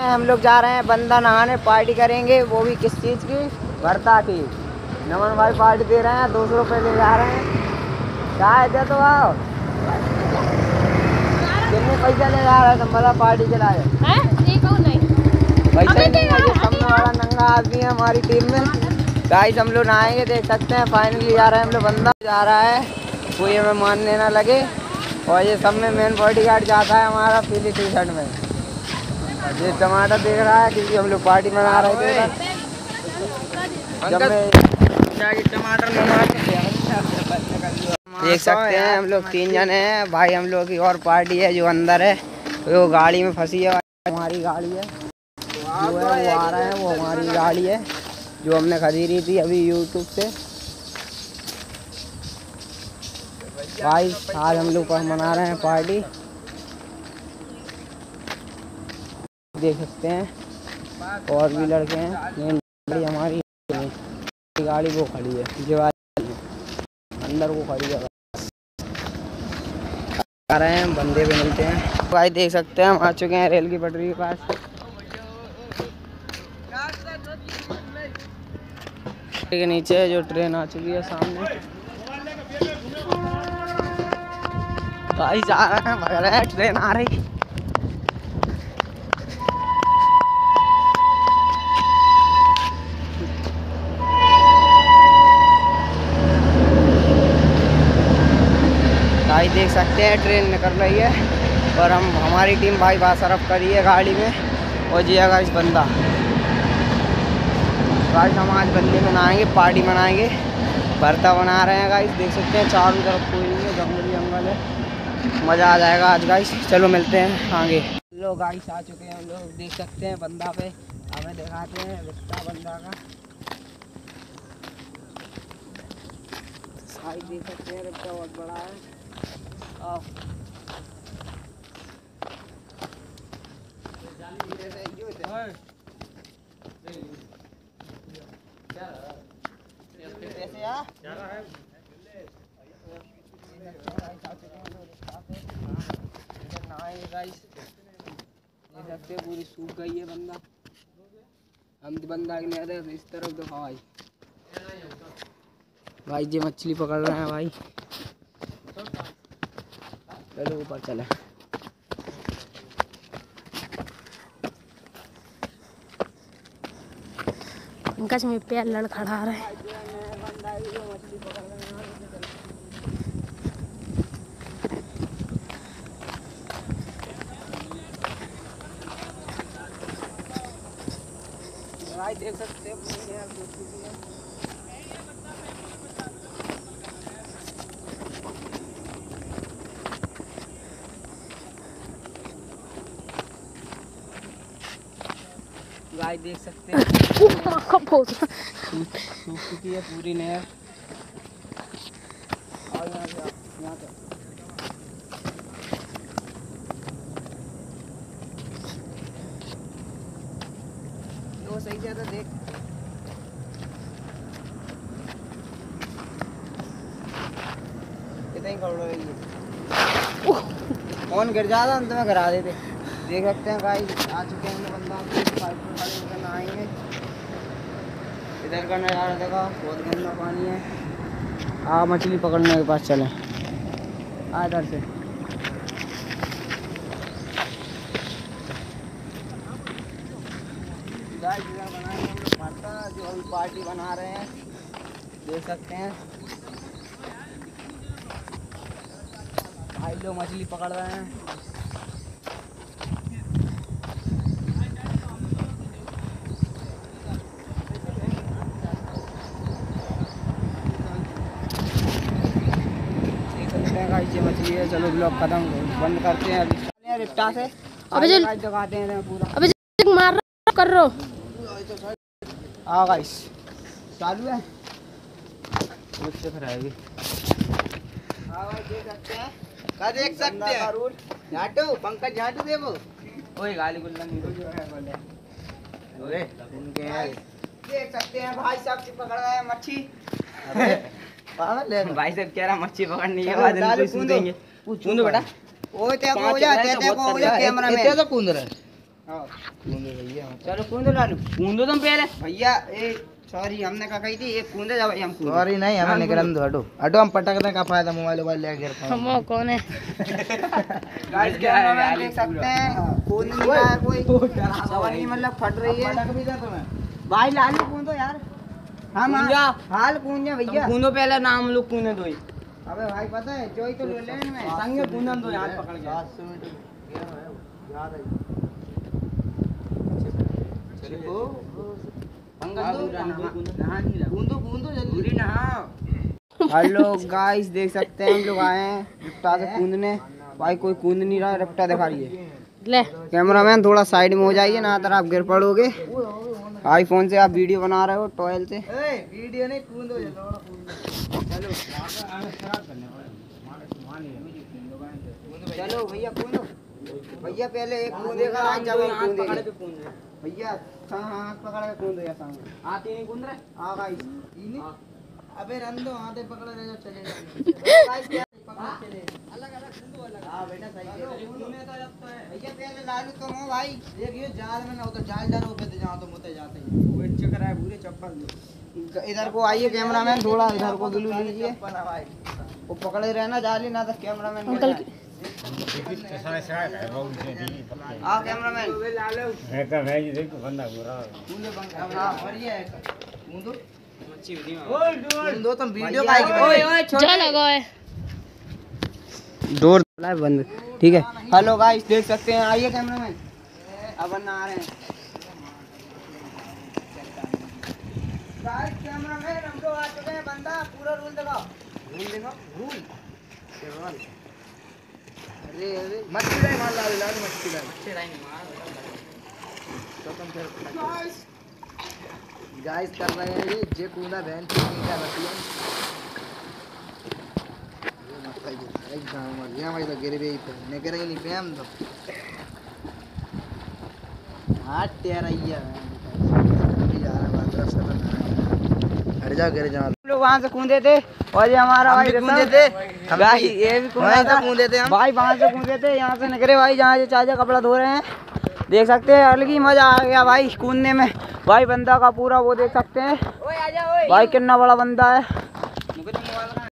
हैं हम लोग जा रहे हैं बंदा नहाने, पार्टी करेंगे, वो भी किस चीज़ की, भरता की। नमन भाई पार्टी दे रहे हैं, 200 रुपये ले जा रहे हैं। क्या है तो आओ, कितने पैसा ले जा रहे हैं मतलब पार्टी के लाए? पैसा ही नहीं है, ये सामने वाला नंगा आदमी है हमारी टीम में। गाइस हम लोग नहाएंगे, देख सकते हैं फाइनली जा रहे हैं हम लोग, बंदा जा रहा है, कोई हमें मानने ना लगे। और ये सब में मेन बॉडीगार्ड जाता है हमारा पीली टी शर्ट में। ये टमाटर देख रहा है क्योंकि हम लोग पार्टी मना रहे थे। टमाटर देख सकते हैं हम लोग 3 जने हैं भाई, हम लोग की और पार्टी है जो अंदर है, वो गाड़ी में फंसी है, हमारी गाड़ी है, जो है वो आ रहा है, वो हमारी गाड़ी है जो हमने खरीदी थी अभी यूट्यूब से। भाई आज हम लोग मना रहे हैं पार्टी, देख सकते हैं और भी लड़के हैं। गाड़ी हमारी गाड़ी वो खड़ी है जो अंदर वो खड़ी है, आ रहे हैं बंदे भी मिलते हैं। भाई देख सकते हैं हम आ चुके हैं रेल की पटरी के पास, के नीचे जो ट्रेन आ चुकी है सामने। भाई जा रहे हैं, भग रहे हैं, ट्रेन आ रही। भाई देख सकते हैं ट्रेन निकल रही है और हमारी टीम भाई बासरफ करी है गाड़ी में, और जिया गाइस बंदा। गाइस हम आज बंदे में नहाएंगे, पार्टी मनाएंगे, भरता बना रहे हैं गाइस, देख सकते हैं चारों तरफ कोई नहीं है, जंगल जंगल है, मज़ा आ जाएगा आज गाइस। चलो मिलते हैं आगे। लोग गाइस आ चुके हैं हम लोग, देख सकते हैं बंदा पे, हमें दिखाते हैं रिश्ता बंदा का। भाई देख सकते हैं रिश्ता बहुत बड़ा है। देख सकते पूरी सूख गई है बंदा, हम बंदा नहीं आते इस तरफ तो भाई। भाई ये मछली पकड़ रहे हैं भाई, चलो ऊपर चले। पंकज में पैर लड़खड़ा रहा है। भाई देख सकते हैं गाय, देख सकते हैं सूख चुकी है पूरी नहर। और यहाँ पे वो सही से तो देख, कितनी खड़ रही है, कौन गिर जाता अंत में गिरा देते। देख सकते हैं गाइस आ चुके हैं बंदा, नहाएंगे। इधर का नज़ारा देखा, बहुत गंदा पानी है। मछली पकड़ने के पास चलें, इधर से। गाइस इधर बनाएंगे हम लोग भरता, जो अभी पार्टी बना रहे हैं, देख सकते हैं भाई लोग मछली पकड़ रहे हैं। ये मछली है, चलो ब्लॉग खत्म बंद करते हैं अभी रिफ्टा से। अबे दिखाते हैं पूरा, अबे मार रहा कर रहा। हाँ गाइस चालू है, मुझसे फिर आएगी। हाँ भाई देख सकते हैं, क्या देख सकते हैं झाटू, पंकज झाटू दे वो, ओए गाली गुल्ला नहीं जो है बोले, ओए उनके हैं। देख सकते हैं भाई साहब से पकड़ रहे हैं मच्छी। भाई साहब कह रहा मच्छी पकड़नी है, बाद में पूछ देंगे। पूछ बेटा, ओए ते को हो जा कैमरा में, ते तो कूद रहा है। हाँ कूदो भैया, चलो कूदो लालू, कूदो तुम पहले भैया। सॉरी हमने कहा कही थी, एक कूदे जाओ हम। सॉरी नहीं, हमें निकलन दो, हटो हटो, हम पटकने का फायदा, मोबाइल लेके गिरता हूं। हम कौन है? गाइस कैमरामैन देख सकते हैं, कूद नहीं रहा है कोई, सवारी मतलब फट रही है। पटक भी दे तुम्हें भाई, लालू कूदो यार। हम हाल कूद जा भैया, कूदो पहले ना, हम लोग कूदे दो। अबे भाई पता है जोई तो लेन में संगे कूदन दो, हाथ पकड़ के 700 मीटर याद है। चलो जल्दी नहाओ। हेलो गाइस देख सकते हैं हम लोग आए हैं रिफ्टा से कूदने। भाई कोई कूद नहीं रहा, रिफ्टा दिखा रही है। ले कैमरामैन थोड़ा साइड में हो जाइए ना, तो आप गिर पड़ोगे। आईफोन से आप वीडियो बना रहे हो, टॉयल से वीडियो नहीं, कूदो चलो भैया कूदो भैया, पहले एक कूदेगा जब हम कूदेंगे भैया। हाथ पकड़ के कूदो या सामने, हाथ ही नहीं कूद रहे। हाँ गाइस अबे रंदो हाथे पकड़ रहे जो चले जाएंगे। अलग अलग कूदो, अलग। हां बेटा सही है, कूदने तो जब तो है भैया। पहले लालू तुम हो भाई, देखिए जाल में ना हो तो जाल डरो पे जाओ तो मुते जाते हैं। वो चक्कर है पूरे चप्पल। इधर को आइए कैमरामैन, थोड़ा इधर को ग्लू लीजिए, वो पकड़े रहना जाली ना, तो कैमरामैन अंकल हाँ कैमरामैन दो तुम वीडियो जा लगा है डोर बंद, ठीक है। हेलो गाइस देख सकते हैं, आइए कैमरामैन, अब आ रहे हैं गाइस। कैमरामैन हम लोग आ चुके हैं, बंदा पूरा रूल दिखाओ, रूल। अरे अरे मच्छी नहीं मार लाल मच्छी नहीं मार। तो तुम फिर गाइस कर रहे हैं ये जे कूदा बहन की क्या रखी है। ये मत कहिए एक गांव में गया भाई, तो गिर गई तो नहीं गिर नहीं पे हम तो हाथ तेरा ही है यार, बात हट जा गिर जा। हम लोग वहां से कूदे थे और ये हमारा भाई कूदे थे भाई, ये भी कूदे थे भाई, वहां से कूदे थे, यहाँ से निकले भाई, जहाँ से चाचा कपड़ा धो रहे हैं। देख सकते हैं अलग ही मजा आ गया भाई कूदने में। भाई बंदा का पूरा वो देख सकते हैं भाई, कितना बड़ा बंदा है।